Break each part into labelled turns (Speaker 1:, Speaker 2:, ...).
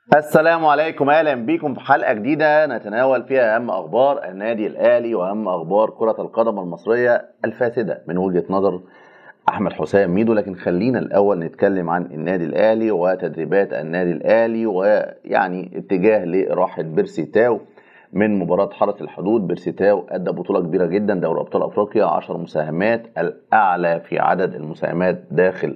Speaker 1: السلام عليكم، اهلا بكم في حلقه جديده نتناول فيها اهم اخبار النادي الاهلي واهم اخبار كره القدم المصريه الفاسده من وجهه نظر احمد حسام ميدو. لكن خلينا الاول نتكلم عن النادي الاهلي وتدريبات النادي الاهلي، ويعني اتجاه لراحه بيرسي تاو من مباراه حرس الحدود. بيرسي تاو ادى بطوله كبيره جدا، دوري ابطال افريقيا، 10 مساهمات، الاعلى في عدد المساهمات داخل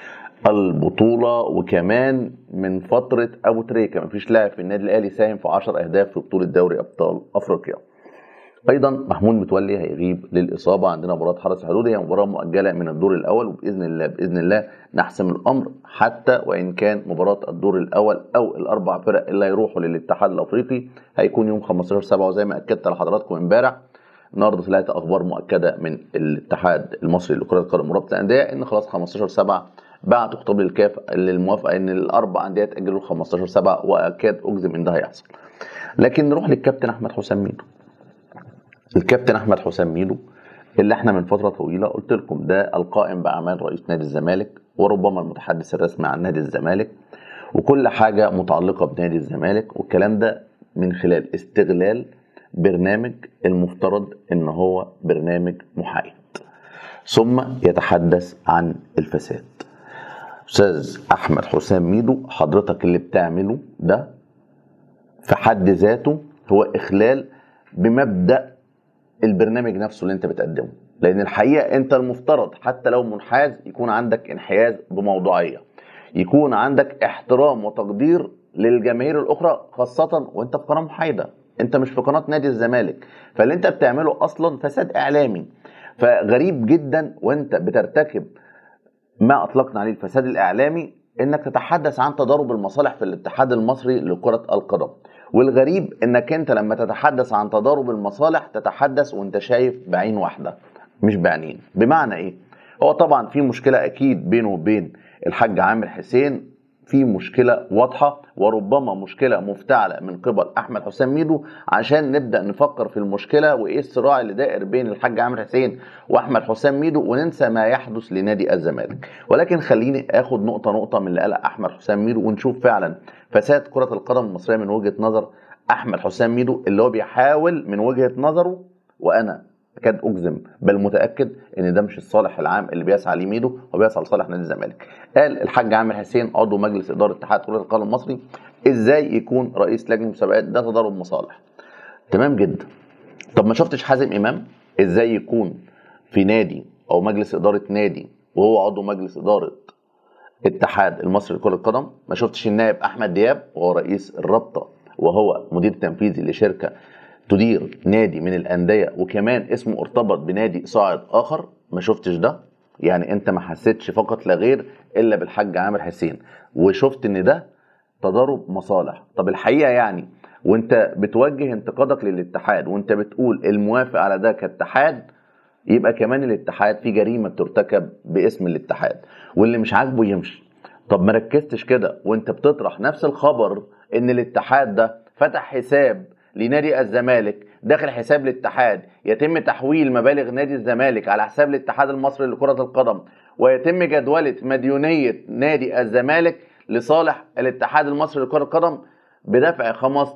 Speaker 1: البطولة. وكمان من فترة أبو تريكة مفيش لاعب في النادي الأهلي ساهم في 10 أهداف في بطولة دوري أبطال أفريقيا. أيضا محمود متولي هيغيب للإصابة. عندنا مباراة حرس الحدود، هي مباراة مؤجلة من الدور الأول، وبإذن الله بإذن الله نحسم الأمر، حتى وإن كان مباراة الدور الأول أو الأربع فرق اللي هيروحوا للاتحاد الأفريقي هيكون يوم 15/7. وزي ما أكدت لحضراتكم امبارح، النهارده طلعت اخبار مؤكده من الاتحاد المصري لكره القدم ورابطه الانديه ان خلاص 15/7 بعتوا خطاب للكاف للموافقه ان الاربع انديه تاجلوا 15/7، واكاد اجزم ان ده هيحصل. لكن نروح للكابتن احمد حسام ميدو. الكابتن احمد حسام ميدو اللي احنا من فتره طويله قلت لكم ده القائم باعمال رئيس نادي الزمالك، وربما المتحدث الرسمي عن نادي الزمالك، وكل حاجه متعلقه بنادي الزمالك، والكلام ده من خلال استغلال برنامج المفترض ان هو برنامج محايد، ثم يتحدث عن الفساد. استاذ احمد حسام ميدو، حضرتك اللي بتعمله ده في حد ذاته هو اخلال بمبدأ البرنامج نفسه اللي انت بتقدمه، لان الحقيقة انت المفترض حتى لو منحاز يكون عندك انحياز بموضوعية، يكون عندك احترام وتقدير للجماهير الاخرى، خاصة وانت في قناة محايدة، انت مش في قناة نادي الزمالك. فاللي انت بتعمله اصلا فساد اعلامي، فغريب جدا وانت بترتكب ما اطلقنا عليه الفساد الاعلامي انك تتحدث عن تضارب المصالح في الاتحاد المصري لكرة القدم. والغريب انك انت لما تتحدث عن تضارب المصالح تتحدث وانت شايف بعين واحدة مش بعينين. بمعنى ايه؟ هو طبعا في مشكلة اكيد بينه وبين الحاج عامر حسين، في مشكلة واضحة وربما مشكلة مفتعلة من قبل أحمد حسام ميدو، عشان نبدأ نفكر في المشكلة وإيه الصراع اللي دائر بين الحاج عامر حسين وأحمد حسام ميدو، وننسى ما يحدث لنادي الزمالك. ولكن خليني آخد نقطة نقطة من اللي قالها أحمد حسام ميدو ونشوف فعلا فساد كرة القدم المصرية من وجهة نظر أحمد حسام ميدو، اللي هو بيحاول من وجهة نظره، وأنا اكاد اجزم بل متاكد ان ده مش الصالح العام اللي بيسعى ليه ميدو، هو بيسعى لصالح نادي الزمالك. قال الحاج عامر حسين عضو مجلس اداره اتحاد كره القدم المصري ازاي يكون رئيس لجنه مسابقات؟ ده تضارب مصالح. تمام جدا. طب ما شفتش حازم امام ازاي يكون في نادي او مجلس اداره نادي وهو عضو مجلس اداره الاتحاد المصري لكره القدم؟ ما شفتش النائب احمد دياب وهو رئيس الرابطه وهو مدير تنفيذي لشركه تدير نادي من الانديه وكمان اسمه ارتبط بنادي صاعد اخر؟ ما شفتش ده؟ يعني انت ما حسيتش فقط لا غير الا بالحاج عامر حسين وشفت ان ده تضارب مصالح. طب الحقيقه يعني وانت بتوجه انتقادك للاتحاد وانت بتقول الموافق على ده كاتحاد، يبقى كمان الاتحاد في جريمه بترتكب باسم الاتحاد، واللي مش عاجبه يمشي. طب ما ركزتش كده وانت بتطرح نفس الخبر ان الاتحاد ده فتح حساب لنادي الزمالك داخل حساب الاتحاد، يتم تحويل مبالغ نادي الزمالك على حساب الاتحاد المصري لكرة القدم، ويتم جدولة مديونية نادي الزمالك لصالح الاتحاد المصري لكرة القدم بدفع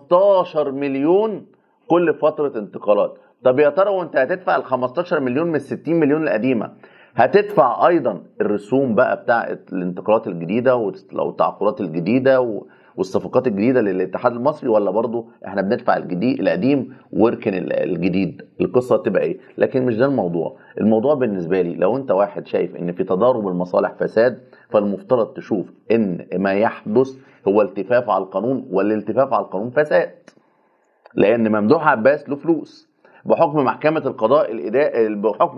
Speaker 1: 15 مليون كل فترة انتقالات. طب يا ترى وانت هتدفع ال 15 مليون من ال 60 مليون القديمة، هتدفع ايضا الرسوم بقى بتاع الانتقالات الجديدة والتعاقدات الجديدة والصفقات الجديده للاتحاد المصري، ولا برضو احنا بندفع الجديد القديم واركن الجديد؟ القصه تبقى ايه؟ لكن مش ده الموضوع. الموضوع بالنسبه لي لو انت واحد شايف ان في تضارب المصالح فساد، فالمفترض تشوف ان ما يحدث هو التفاف على القانون، والالتفاف على القانون فساد، لان ممدوح عباس له فلوس بحكم محكمه القضاء الاداري،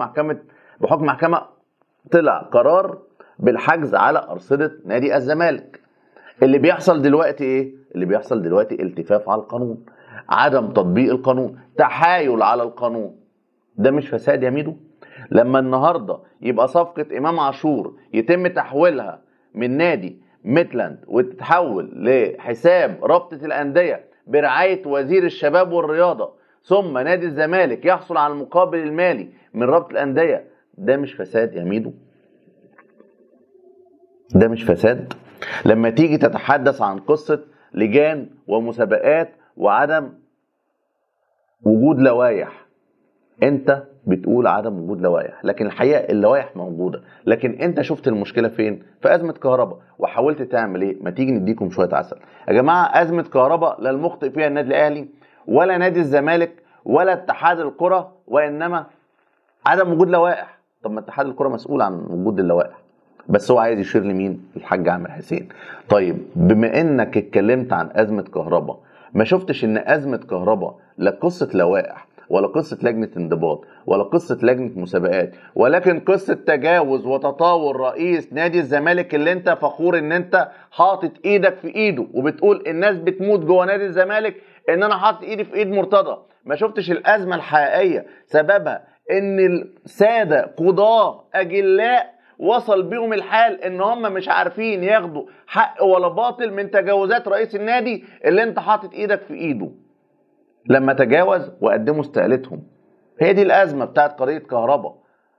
Speaker 1: بحكم محكمه طلع قرار بالحجز على ارصده نادي الزمالك. اللي بيحصل دلوقتي ايه؟ اللي بيحصل دلوقتي التفاف على القانون، عدم تطبيق القانون، تحايل على القانون. ده مش فساد يا ميدو؟ لما النهارده يبقى صفقة امام عاشور يتم تحويلها من نادي ميتلاند وتتحول لحساب رابطة الاندية برعاية وزير الشباب والرياضة، ثم نادي الزمالك يحصل على المقابل المالي من رابطة الاندية، ده مش فساد يا ميدو؟ ده مش فساد؟ لما تيجي تتحدث عن قصة لجان ومسابقات وعدم وجود لوائح. انت بتقول عدم وجود لوائح، لكن الحقيقه اللوائح موجوده. لكن انت شفت المشكله فين؟ في ازمه كهرباء، وحاولت تعمل ايه؟ ما تيجي نديكم شويه عسل يا جماعه. ازمه كهرباء لا المخطئ فيها النادي الاهلي ولا نادي الزمالك ولا اتحاد الكره، وانما عدم وجود لوائح. طب ما اتحاد الكره مسؤول عن وجود اللوائح، بس هو عايز يشير لمين؟ الحاج عامر حسين. طيب بما انك اتكلمت عن ازمه كهرباء، ما شفتش ان ازمه كهرباء لا قصه لوائح ولا قصه لجنه انضباط ولا قصه لجنه مسابقات، ولكن قصه تجاوز وتطاول رئيس نادي الزمالك اللي انت فخور ان انت حاطط ايدك في ايده وبتقول الناس بتموت جوه نادي الزمالك ان انا حاطط ايدي في ايد مرتضى؟ ما شفتش الازمه الحقيقيه سببها ان الساده قضاه اجلاء وصل بيهم الحال ان هم مش عارفين ياخدوا حق ولا باطل من تجاوزات رئيس النادي اللي انت حاطط ايدك في ايده لما تجاوز وقدموا استقالتهم؟ هي دي الازمه بتاعت قضيه كهرباء،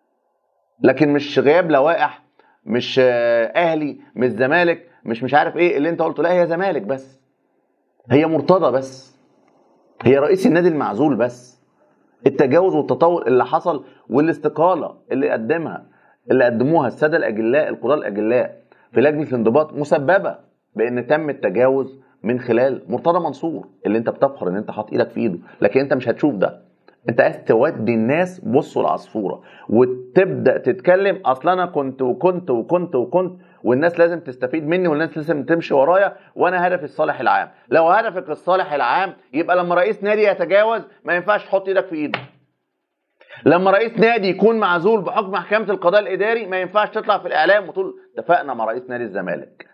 Speaker 1: لكن مش غياب لوائح، مش اهلي، مش زمالك، مش عارف ايه اللي انت قلته. لا، هي زمالك بس، هي مرتضى بس، هي رئيس النادي المعزول بس. التجاوز والتطور اللي حصل والاستقاله اللي قدموها الساده الاجلاء القضاه الاجلاء في لجنه الانضباط مسببه بان تم التجاوز من خلال مرتضى منصور اللي انت بتفخر ان انت حاطط ايدك في ايده. لكن انت مش هتشوف ده، انت عايز تودي الناس بصوا العصفوره وتبدا تتكلم اصل انا كنت وكنت وكنت وكنت والناس لازم تستفيد مني والناس لازم تمشي ورايا وانا هدفي الصالح العام. لو هدفك الصالح العام يبقى لما رئيس نادي يتجاوز ما ينفعش تحط ايدك في ايده. لما رئيس نادي يكون معزول بحكم محكمه القضاء الاداري ما ينفعش تطلع في الاعلام وتقول اتفقنا مع رئيس نادي الزمالك.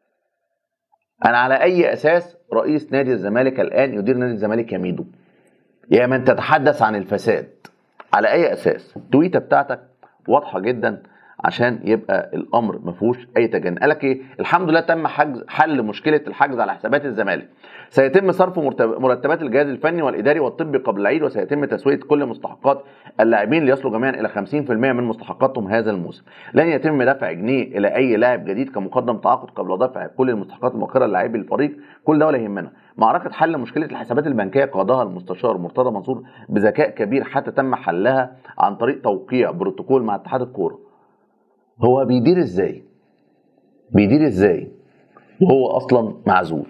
Speaker 1: انا على اي اساس رئيس نادي الزمالك الان يدير نادي الزمالك يميده؟ يا من تتحدث عن الفساد على اي اساس؟ التويته بتاعتك واضحه جدا عشان يبقى الامر ما فيهوش اي تجنن. قالك ايه؟ الحمد لله تم حل مشكله الحجز على حسابات الزمالك، سيتم صرف مرتبات الجهاز الفني والاداري والطبي قبل العيد، وسيتم تسويه كل مستحقات اللاعبين ليصلوا جميعا الى 50% من مستحقاتهم هذا الموسم. لن يتم دفع جنيه الى اي لاعب جديد كمقدم تعاقد قبل دفع كل المستحقات المؤخره للاعبي الفريق. كل ده ولا يهمنا. معركه حل مشكله الحسابات البنكيه قادها المستشار مرتضى منصور بذكاء كبير حتى تم حلها عن طريق توقيع بروتوكول مع اتحاد الكوره. هو بيدير ازاي؟ بيدير ازاي وهو اصلا معزول؟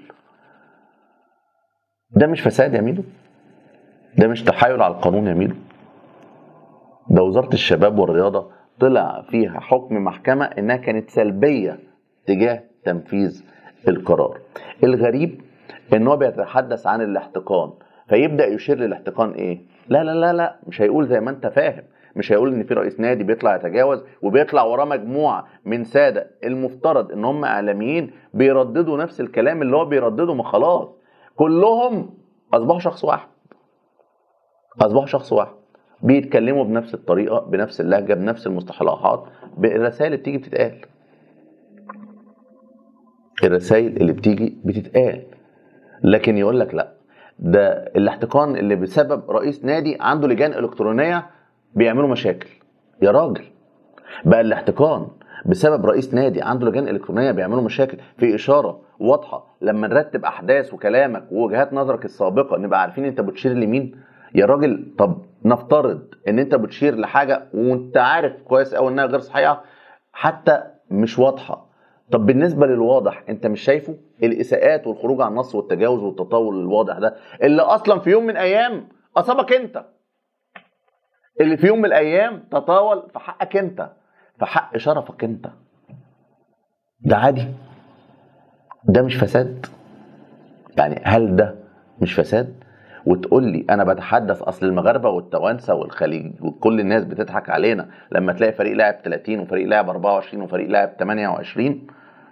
Speaker 1: ده مش فساد يا ميدو؟ ده مش تحايل على القانون يا ميدو؟ ده وزارة الشباب والرياضة طلع فيها حكم محكمة انها كانت سلبية تجاه تنفيذ القرار. الغريب ان هو بيتحدث عن الاحتقان فيبدأ يشير للاحتقان ايه؟ لا لا لا لا، مش هيقول زي ما انت فاهم. مش هيقول ان في رئيس نادي بيطلع يتجاوز وبيطلع وراه مجموعة من سادة المفترض ان هم اعلاميين بيرددوا نفس الكلام اللي هو بيردده. ما خلاص كلهم اصبحوا شخص واحد، اصبحوا شخص واحد، بيتكلموا بنفس الطريقه بنفس اللهجه بنفس المصطلحات بالرسائل اللي بتيجي بتتقال. الرسائل اللي بتيجي بتتقال. لكن يقول لك لا، ده الاحتقان اللي بسبب رئيس نادي عنده لجان الكترونيه بيعملوا مشاكل. يا راجل بقى الاحتقان بسبب رئيس نادي عنده لجان الكترونيه بيعملوا مشاكل؟ في اشاره واضحه لما نرتب احداث وكلامك ووجهات نظرك السابقه نبقى عارفين انت بتشير لمين. يا راجل طب نفترض ان انت بتشير لحاجه وانت عارف كويس قوي انها غير صحيحه حتى مش واضحه. طب بالنسبه للواضح انت مش شايفه؟ الاساءات والخروج عن النص والتجاوز والتطاول الواضح ده اللي اصلا في يوم من الايام اصابك انت، اللي في يوم من الايام تطاول في حقك انت، في حق شرفك انت. ده عادي؟ ده مش فساد؟ يعني هل ده مش فساد؟ وتقول لي انا بتحدث اصل المغاربه والتوانسه والخليج وكل الناس بتضحك علينا لما تلاقي فريق لاعب 30 وفريق لاعب 24 وفريق لاعب 28.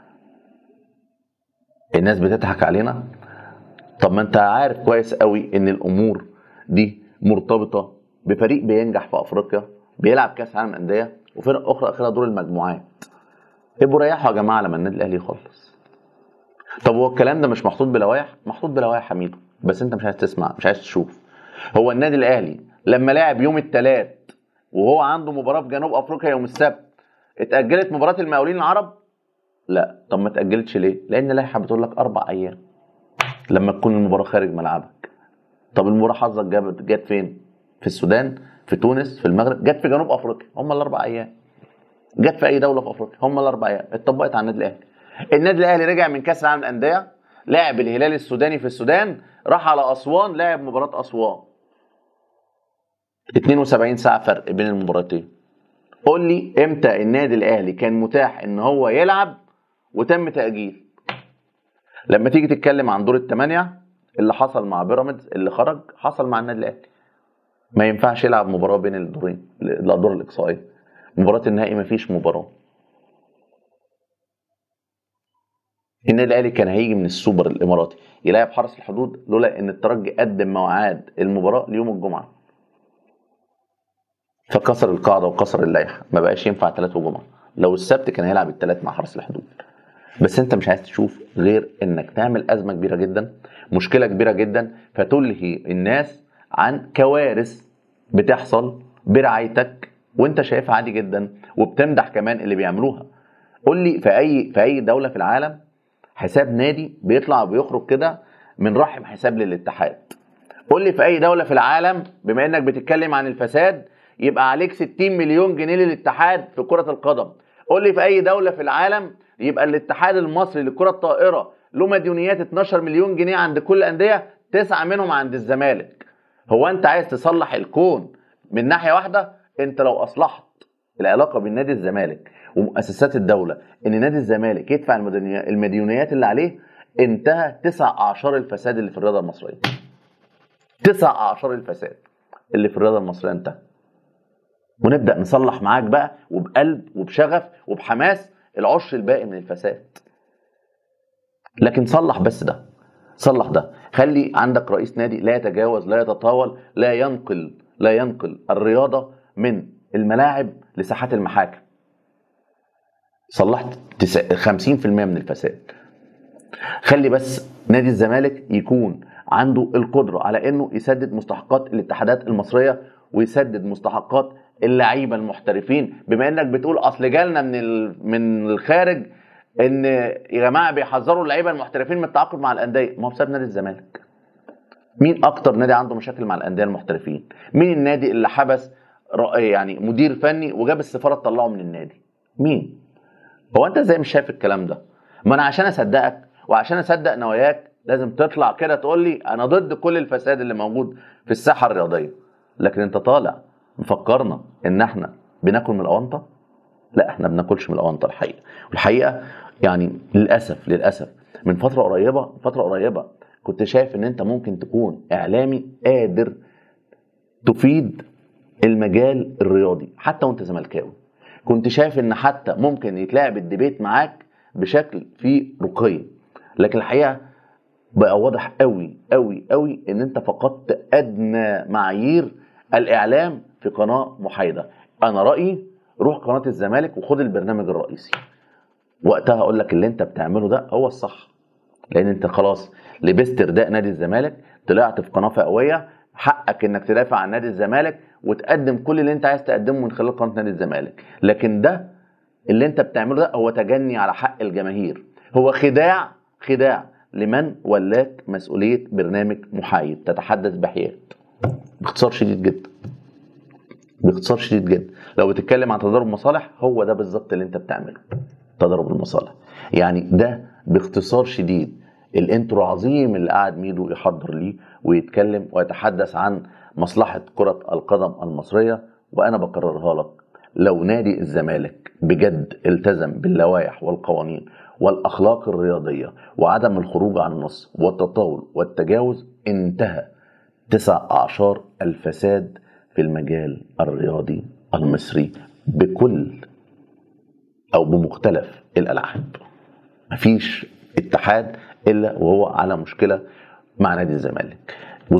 Speaker 1: الناس بتضحك علينا. طب ما انت عارف كويس قوي ان الامور دي مرتبطه بفريق بينجح في افريقيا بيلعب كاس عالم انديه وفرق اخرى اخرها دور المجموعات. ابقوا ريحوا يا جماعه لما النادي الاهلي يخلص. طب هو الكلام ده مش محطوط بلوائح؟ محطوط بلوائح يا حميدو، بس انت مش عايز تسمع، مش عايز تشوف. هو النادي الاهلي لما لعب يوم الثلاث وهو عنده مباراه في جنوب افريقيا يوم السبت اتاجلت مباراه المقاولين العرب؟ لا. طب ما اتاجلتش ليه؟ لان اللائحه بتقول لك 4 ايام. لما تكون المباراه خارج ملعبك. طب المباراه حظك جت فين؟ في السودان، في تونس، في المغرب، جت في جنوب افريقيا، هم الاربع ايام. جت في اي دوله في افريقيا، هم الاربع ايام اتطبقت على النادي الاهلي. النادي الاهلي رجع من كاس العالم للانديه، لعب الهلال السوداني في السودان، راح على اسوان لعب مباراه اسوان. 72 ساعه فرق بين المباراتين. قول لي امتى النادي الاهلي كان متاح ان هو يلعب وتم تاجيل؟ لما تيجي تتكلم عن دور الثمانيه اللي حصل مع بيراميدز اللي خرج، حصل مع النادي الاهلي. ما ينفعش يلعب مباراه بين الدورين، الادوار الاقصائيه. مباراه النهائي ما فيش مباراه. النادي الاهلي كان هيجي من السوبر الاماراتي يلاعب حرس الحدود لولا ان الترجي قدم مواعيد المباراه ليوم الجمعه، فكسر القاعده وكسر اللائحه، ما بقاش ينفع ثلاث وجمعه. لو السبت كان هيلعب الثلاث مع حرس الحدود. بس انت مش عايز تشوف غير انك تعمل ازمه كبيره جدا، مشكله كبيره جدا، فتلهي الناس عن كوارث بتحصل برعايتك وانت شايفها عادي جدا، وبتمدح كمان اللي بيعملوها. قول لي في اي دوله في العالم حساب نادي بيطلع وبيخرج كده من رحم حساب للاتحاد؟ قول لي في اي دوله في العالم، بما انك بتتكلم عن الفساد، يبقى عليك 60 مليون جنيه للاتحاد في كره القدم؟ قول لي في اي دوله في العالم يبقى الاتحاد المصري لكره الطائره له مديونيات 12 مليون جنيه عند كل الانديه، 9 منهم عند الزمالك؟ هو انت عايز تصلح الكون من ناحيه واحده؟ انت لو اصلحت العلاقه بين نادي الزمالك ومؤسسات الدوله، ان نادي الزمالك يدفع المديونيات اللي عليه، انتهى 9 اعشار الفساد اللي في الرياضه المصريه. 9 اعشار الفساد اللي في الرياضه المصريه انتهى. ونبدا نصلح معاك بقى وبقلب وبشغف وبحماس العشر الباقي من الفساد. لكن صلح بس ده، صلح ده. خلي عندك رئيس نادي لا يتجاوز، لا يتطاول، لا ينقل الرياضه من الملاعب لساحات المحاكم. صلحت 50% من الفساد. خلي بس نادي الزمالك يكون عنده القدرة على انه يسدد مستحقات الاتحادات المصرية ويسدد مستحقات اللعيبة المحترفين. بما انك بتقول اصل جالنا من الخارج ان يا جماعة بيحذروا اللعيبة المحترفين من التعاقد مع الاندية، ما هو بسبب نادي الزمالك. مين اكتر نادي عنده مشاكل مع الاندية المحترفين؟ مين النادي اللي حبس يعني مدير فني وجاب السفارة تطلعه من النادي؟ مين؟ هو انت ازاي مش شايف الكلام ده؟ ما انا عشان اصدقك وعشان اصدق نواياك لازم تطلع كده تقول لي انا ضد كل الفساد اللي موجود في الساحه الرياضيه. لكن انت طالع مفكرنا ان احنا بناكل من الاونطه؟ لا، احنا بناكلش من الاونطه الحقيقه. والحقيقه يعني للاسف من فتره قريبه كنت شايف ان انت ممكن تكون اعلامي قادر تفيد المجال الرياضي حتى وانت زملكاوي. كنت شايف ان حتى ممكن يتلعب الديبيت معاك بشكل فيه رقي. لكن الحقيقه بقى واضح قوي قوي قوي ان انت فقدت ادنى معايير الاعلام في قناه محايده. انا رايي روح قناه الزمالك وخد البرنامج الرئيسي، وقتها اقول لك اللي انت بتعمله ده هو الصح. لان انت خلاص لبست رداء نادي الزمالك، طلعت في قناه فئويه، حقك انك تدافع عن نادي الزمالك وتقدم كل اللي انت عايز تقدمه من خلال قناه نادي الزمالك. لكن ده اللي انت بتعمله ده هو تجني على حق الجماهير، هو خداع لمن ولاك مسؤوليه برنامج محايد تتحدث بحياد. باختصار شديد جدا، باختصار شديد جدا، لو بتتكلم عن تضارب مصالح هو ده بالظبط اللي انت بتعمله، تضارب المصالح. يعني ده باختصار شديد الانترو عظيم اللي قاعد ميدو يحضر ليه ويتكلم ويتحدث عن مصلحة كرة القدم المصرية. وأنا بكررها لك، لو نادي الزمالك بجد التزم باللوائح والقوانين والأخلاق الرياضية وعدم الخروج عن النص والتطاول والتجاوز، انتهى 9 أعشار الفساد في المجال الرياضي المصري بكل أو بمختلف الألعاب. مفيش اتحاد إلا وهو على مشكلة مع نادي الزمالك.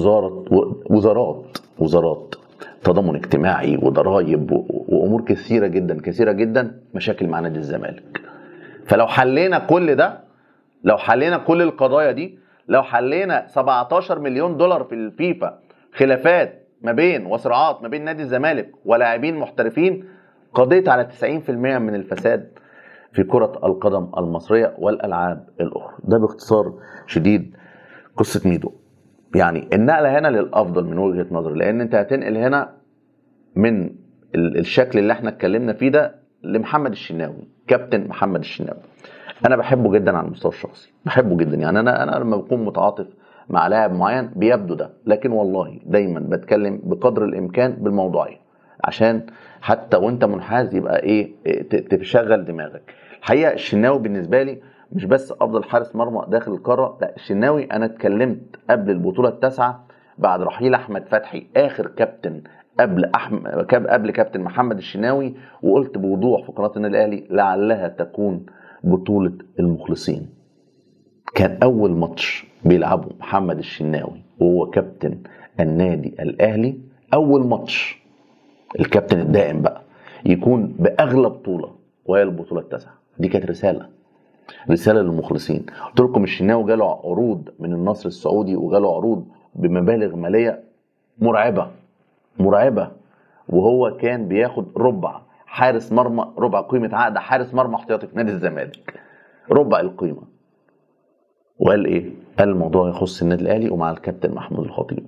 Speaker 1: وزارات تضامن اجتماعي وضرائب وأمور كثيرة جدا مشاكل مع نادي الزمالك. فلو حلينا كل ده، لو حلينا كل القضايا دي، لو حلينا 17 مليون دولار في الفيفا خلافات ما بين وصراعات ما بين نادي الزمالك ولاعبين محترفين، قضيت على 90% من الفساد في كرة القدم المصرية والألعاب الأخرى. ده باختصار شديد قصه ميدو. يعني النقله هنا للافضل من وجهه نظري، لان انت هتنقل هنا من الشكل اللي احنا اتكلمنا فيه ده لمحمد الشناوي، كابتن محمد الشناوي. انا بحبه جدا على المستوى الشخصي، بحبه جدا. يعني انا لما بكون متعاطف مع لاعب معين بيبدو ده، لكن والله دايما بتكلم بقدر الامكان بالموضوعيه، عشان حتى وانت منحاز يبقى ايه تشغل دماغك. الحقيقه الشناوي بالنسبه لي مش بس افضل حارس مرمى داخل القاره، لا، الشناوي انا اتكلمت قبل البطوله التاسعه بعد رحيل احمد فتحي اخر كابتن قبل كابتن محمد الشناوي، وقلت بوضوح في قناه النادي الاهلي لعلها تكون بطوله المخلصين. كان اول ماتش بيلعبه محمد الشناوي وهو كابتن النادي الاهلي، اول ماتش الكابتن الدائم بقى يكون باغلى بطوله وهي البطوله التاسعه. دي كانت رساله للمخلصين. قلت لكم الشناوي جاله عروض من النصر السعودي وجاله عروض بمبالغ ماليه مرعبه، وهو كان بياخد ربع قيمه عقد حارس مرمى احتياطي في نادي الزمالك، ربع القيمه. وقال ايه؟ قال الموضوع يخص النادي الاهلي ومع الكابتن محمود الخطيب،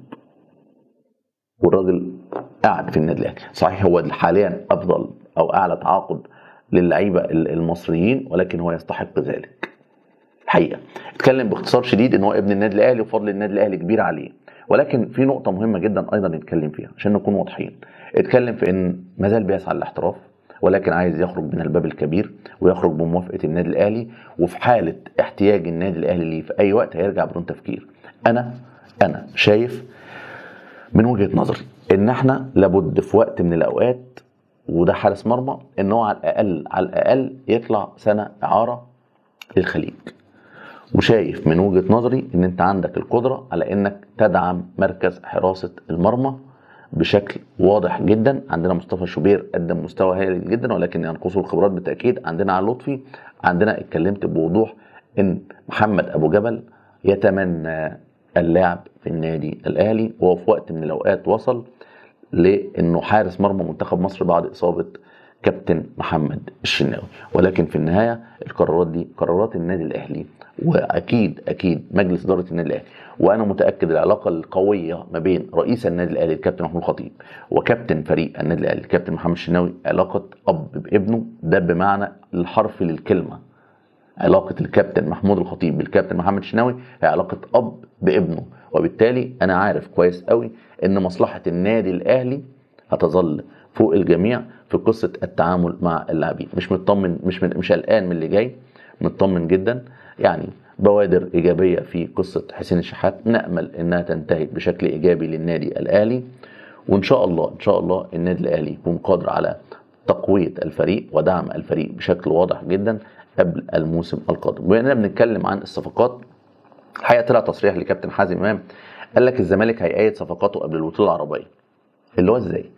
Speaker 1: والراجل قاعد في النادي الاهلي. صحيح هو حاليا افضل او اعلى تعاقد للعيبه المصريين، ولكن هو يستحق ذلك الحقيقه. اتكلم باختصار شديد ان هو ابن النادي الاهلي وفضل النادي الاهلي كبير عليه، ولكن في نقطه مهمه جدا ايضا نتكلم فيها عشان نكون واضحين. اتكلم في ان مازال بيسعى للاحتراف، ولكن عايز يخرج من الباب الكبير ويخرج بموافقه النادي الاهلي، وفي حاله احتياج النادي الاهلي ليه في اي وقت هيرجع بدون تفكير. انا شايف من وجهه نظري ان احنا لابد في وقت من الاوقات، وده حارس مرمى، ان هو على الاقل يطلع سنه اعاره للخليج. وشايف من وجهه نظري ان انت عندك القدره على انك تدعم مركز حراسه المرمى بشكل واضح جدا. عندنا مصطفى شوبير قدم مستوى هائل جدا، ولكن ينقصه الخبرات بالتاكيد. عندنا علي لطفي، عندنا اتكلمت بوضوح ان محمد ابو جبل يتمنى اللعب في النادي الاهلي، وهو في وقت من الاوقات وصل لانه حارس مرمى منتخب مصر بعد اصابه كابتن محمد الشناوي. ولكن في النهايه القرارات دي قرارات النادي الاهلي، واكيد مجلس اداره النادي الاهلي. وانا متاكد العلاقه القويه ما بين رئيس النادي الاهلي الكابتن محمود الخطيب وكابتن فريق النادي الاهلي الكابتن محمد الشناوي علاقه اب بابنه، ده بمعنى الحرفي للكلمه. علاقه الكابتن محمود الخطيب بالكابتن محمد الشناوي هي علاقه اب بابنه، وبالتالي انا عارف كويس قوي ان مصلحه النادي الاهلي هتظل فوق الجميع في قصه التعامل مع اللاعبين. مش مطمن، مش قلقان من اللي جاي، مطمن جدا. يعني بوادر ايجابيه في قصه حسين الشحات، نامل انها تنتهي بشكل ايجابي للنادي الاهلي، وان شاء الله النادي الاهلي يكون قادر على تقويه الفريق ودعم الفريق بشكل واضح جدا قبل الموسم القادم. بما اننا بنتكلم عن الصفقات، الحقيقه طلع تصريح لكابتن حازم امام قال لك الزمالك هيأيد صفقاته قبل البطوله العربيه. اللي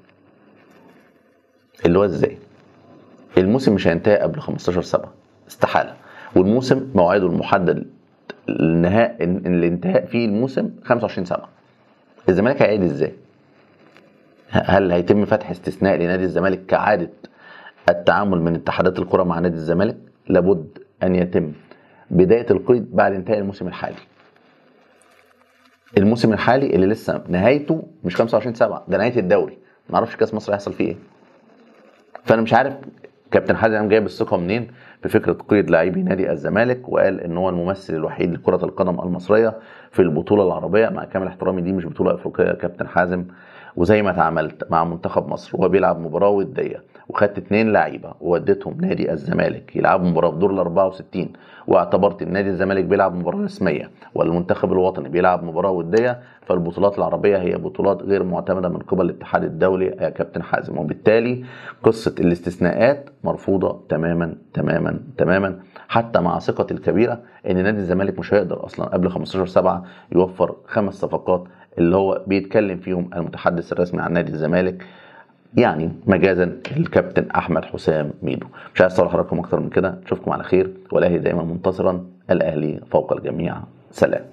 Speaker 1: هو ازاي الموسم مش هينتهي قبل 15/7، استحاله. والموسم موعده المحدد الانتهاء فيه الموسم 25/7. الزمالك هيأيد ازاي؟ هل هيتم فتح استثناء لنادي الزمالك كعاده التعامل من اتحادات الكره مع نادي الزمالك؟ لابد ان يتم بدايه القيد بعد انتهاء الموسم الحالي. الموسم الحالي اللي لسه نهايته مش 25/7، ده نهايه الدوري، ما اعرفش كاس مصر هيحصل فيه ايه. فانا مش عارف كابتن حازم جايب الثقه منين في فكره قيد لاعبي نادي الزمالك، وقال ان هو الممثل الوحيد لكره القدم المصريه في البطوله العربيه. مع كامل احترامي دي مش بطوله افريقيه يا كابتن حازم، وزي ما تعاملت مع منتخب مصر وهو بيلعب مباراه وديه وخدت 2 لعيبه ووديتهم نادي الزمالك يلعبوا مباراه في دور ال 64، واعتبرت النادي الزمالك بيلعب مباراه رسميه والمنتخب الوطني بيلعب مباراه وديه، فالبطولات العربيه هي بطولات غير معتمده من قبل الاتحاد الدولي يا كابتن حازم. وبالتالي قصه الاستثناءات مرفوضه تماما، حتى مع ثقه الكبيره ان نادي الزمالك مش هيقدر اصلا قبل 15/7 يوفر 5 صفقات اللي هو بيتكلم فيهم المتحدث الرسمي عن نادي الزمالك، يعني مجازا الكابتن احمد حسام ميدو. مش عايز اطول حضراتكم اكتر من كده، اشوفكم على خير، والاهلي دايما منتصرا، الاهلي فوق الجميع، سلام.